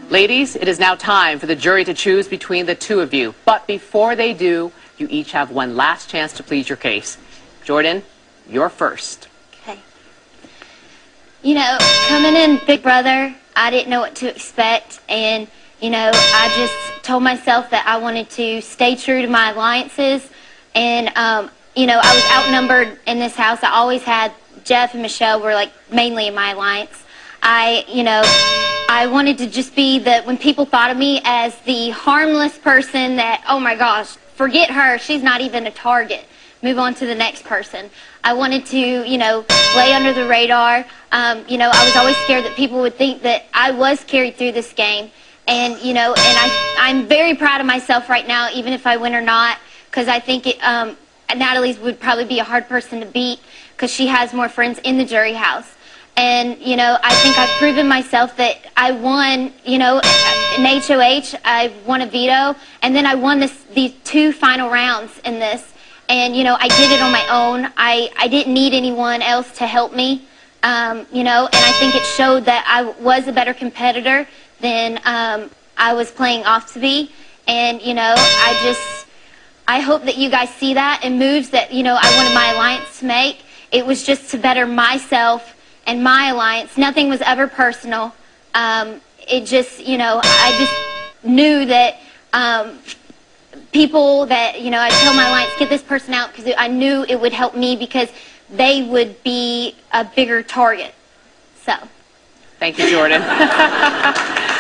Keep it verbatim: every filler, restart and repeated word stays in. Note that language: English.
Ladies, it is now time for the jury to choose between the two of you. But before they do, you each have one last chance to plead your case. Jordan, you're first. Okay. You know, coming in Big Brother, I didn't know what to expect. And, you know, I just told myself that I wanted to stay true to my alliances. And, um, you know, I was outnumbered in this house. I always had Jeff and Michelle were, like, mainly in my alliance. I, you know, I wanted to just be the, when people thought of me as the harmless person that, oh my gosh, forget her, she's not even a target. Move on to the next person. I wanted to, you know, lay under the radar. Um, you know, I was always scared that people would think that I was carried through this game. And, you know, and I, I'm very proud of myself right now, even if I win or not, because I think it, um, Natalie's would probably be a hard person to beat because she has more friends in the jury house. And, you know, I think I've proven myself that I won, you know, in H O H, I won a veto, and then I won this, these two final rounds in this. And, you know, I did it on my own. I, I didn't need anyone else to help me, um, you know, and I think it showed that I was a better competitor than um, I was playing off to be. And, you know, I just, I hope that you guys see that and moves that, you know, I wanted my alliance to make. It was just to better myself and my alliance. Nothing was ever personal. Um, it just, you know, I just knew that um, people that, you know, I'd tell my alliance, get this person out, because I knew it would help me because they would be a bigger target. So. Thank you, Jordan.